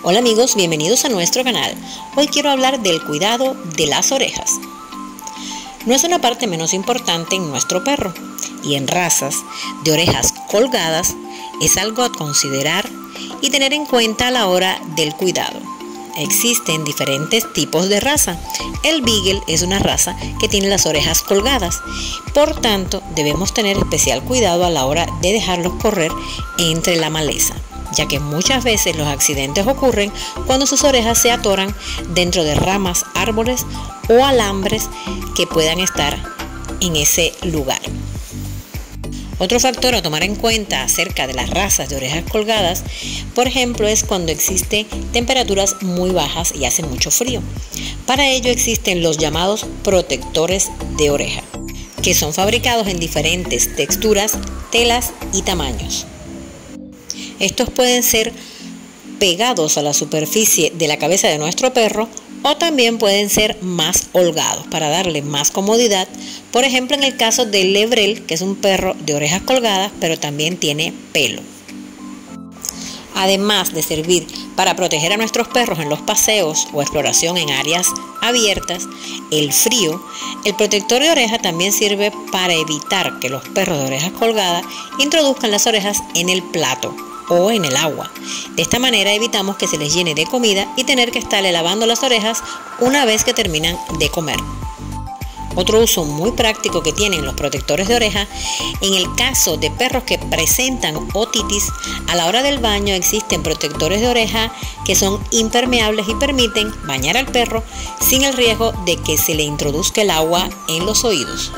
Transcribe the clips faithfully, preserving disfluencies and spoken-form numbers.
Hola amigos, bienvenidos a nuestro canal. Hoy quiero hablar del cuidado de las orejas. No es una parte menos importante en nuestro perro, y en razas de orejas colgadas es algo a considerar y tener en cuenta a la hora del cuidado. Existen diferentes tipos de raza. El Beagle es una raza que tiene las orejas colgadas, por tanto debemos tener especial cuidado a la hora de dejarlos correr entre la maleza, ya que muchas veces los accidentes ocurren cuando sus orejas se atoran dentro de ramas, árboles o alambres que puedan estar en ese lugar. Otro factor a tomar en cuenta acerca de las razas de orejas colgadas, por ejemplo, es cuando existen temperaturas muy bajas y hace mucho frío. Para ello existen los llamados protectores de oreja, que son fabricados en diferentes texturas, telas y tamaños. Estos pueden ser pegados a la superficie de la cabeza de nuestro perro o también pueden ser más holgados para darle más comodidad. Por ejemplo, en el caso del Lebrel, que es un perro de orejas colgadas, pero también tiene pelo. Además de servir para proteger a nuestros perros en los paseos o exploración en áreas abiertas, el frío, el protector de oreja también sirve para evitar que los perros de orejas colgadas introduzcan las orejas en el plato o en el agua. De esta manera evitamos que se les llene de comida y tener que estarle lavando las orejas una vez que terminan de comer. Otro uso muy práctico que tienen los protectores de oreja, en el caso de perros que presentan otitis, a la hora del baño existen protectores de oreja que son impermeables y permiten bañar al perro sin el riesgo de que se le introduzca el agua en los oídos.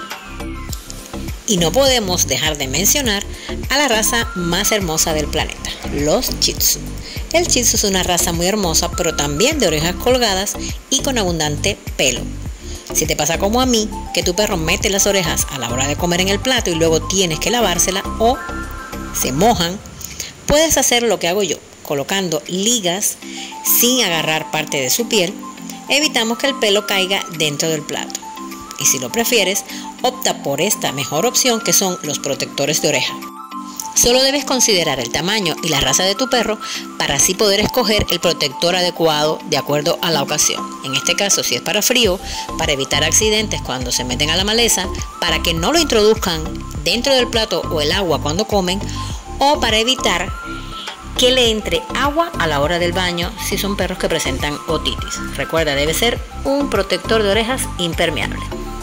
Y no podemos dejar de mencionar a la raza más hermosa del planeta, los Shih Tzu. El Shih Tzu es una raza muy hermosa, pero también de orejas colgadas y con abundante pelo. Si te pasa como a mí, que tu perro mete las orejas a la hora de comer en el plato y luego tienes que lavársela o se mojan, puedes hacer lo que hago yo, colocando ligas sin agarrar parte de su piel. Evitamos que el pelo caiga dentro del plato. Y si lo prefieres, opta por esta mejor opción, que son los protectores de oreja. Solo debes considerar el tamaño y la raza de tu perro para así poder escoger el protector adecuado de acuerdo a la ocasión. En este caso, si es para frío, para evitar accidentes cuando se meten a la maleza, para que no lo introduzcan dentro del plato o el agua cuando comen, o para evitar que le entre agua a la hora del baño si son perros que presentan otitis. Recuerda, debe ser un protector de orejas impermeable.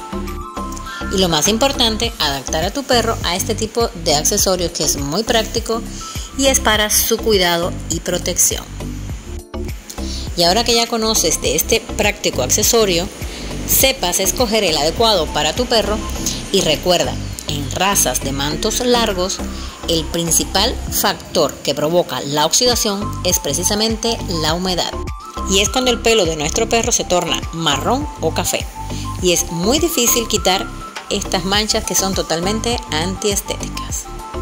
Y lo más importante, adaptar a tu perro a este tipo de accesorios, que es muy práctico y es para su cuidado y protección. Y ahora que ya conoces de este práctico accesorio, sepas escoger el adecuado para tu perro. Y recuerda, en razas de mantos largos, el principal factor que provoca la oxidación es precisamente la humedad. Y es cuando el pelo de nuestro perro se torna marrón o café. Y es muy difícil quitar estas manchas que son totalmente antiestéticas.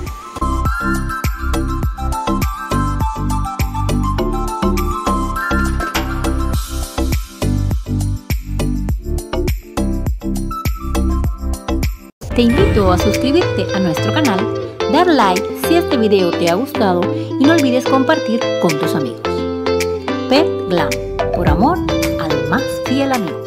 Te invito a suscribirte a nuestro canal, dar like si este video te ha gustado y no olvides compartir con tus amigos. Pet Glam, por amor al más fiel amigo.